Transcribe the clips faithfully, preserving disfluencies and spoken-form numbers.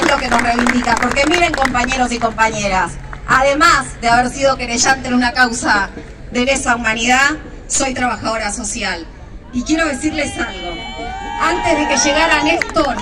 es lo que nos reivindica. Porque miren, compañeros y compañeras, además de haber sido querellante en una causa de lesa humanidad, soy trabajadora social. Y quiero decirles algo. Antes de que llegara Néstor,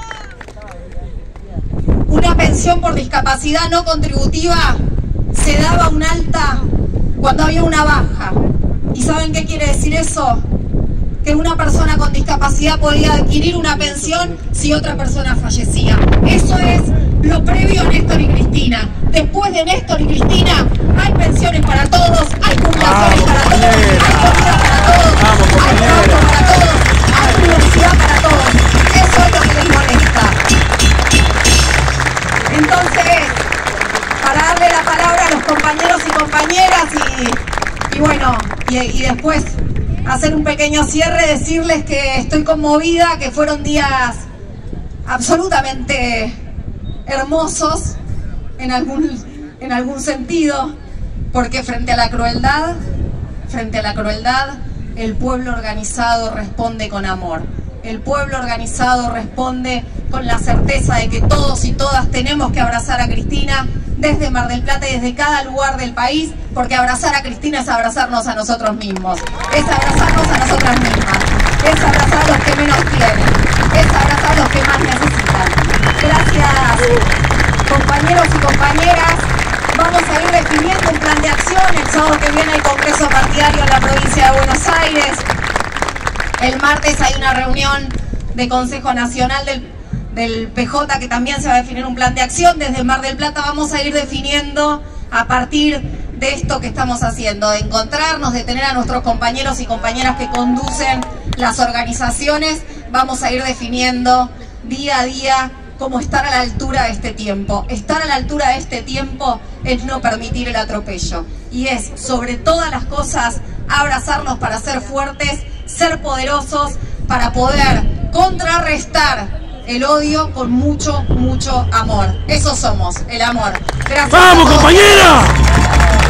una pensión por discapacidad no contributiva se daba un alta cuando había una baja. ¿Y saben qué quiere decir eso? Que una persona con discapacidad podía adquirir una pensión si otra persona fallecía. Eso es lo previo a Néstor y Cristina. Después de Néstor y Cristina hay pensiones para todos, hay jubilaciones para todos, hay comida para todos, hay trabajo para todos, hay universidad para todos. Eso es lo que les molesta. Entonces, para darle la palabra a los compañeros y compañeras y, y bueno, y, y después hacer un pequeño cierre, decirles que estoy conmovida, que fueron días absolutamente hermosos en algún, en algún sentido, porque frente a la crueldad, frente a la crueldad, el pueblo organizado responde con amor. El pueblo organizado responde con la certeza de que todos y todas tenemos que abrazar a Cristina desde Mar del Plata y desde cada lugar del país, porque abrazar a Cristina es abrazarnos a nosotros mismos, es abrazarnos a nosotras mismas, es abrazar a los que menos tienen, es abrazar a los que más necesitan. Gracias, compañeros y compañeras. Vamos a ir definiendo un plan de acción. El sábado que viene hay congreso partidario en la provincia de Buenos Aires. El martes hay una reunión de Consejo Nacional del, del P J que también se va a definir un plan de acción. Desde Mar del Plata vamos a ir definiendo a partir de esto que estamos haciendo, de encontrarnos, de tener a nuestros compañeros y compañeras que conducen las organizaciones. Vamos a ir definiendo día a día cómo estar a la altura de este tiempo. Estar a la altura de este tiempo es no permitir el atropello. Y es, sobre todas las cosas, abrazarnos para ser fuertes, ser poderosos, para poder contrarrestar el odio con mucho, mucho amor. Eso somos, el amor. Gracias. ¡Vamos, compañera!